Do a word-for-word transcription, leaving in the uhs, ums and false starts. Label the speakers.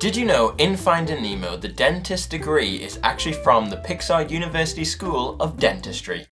Speaker 1: Did you know in Finding Nemo, the dentist degree is actually from the Pixar University School of Dentistry?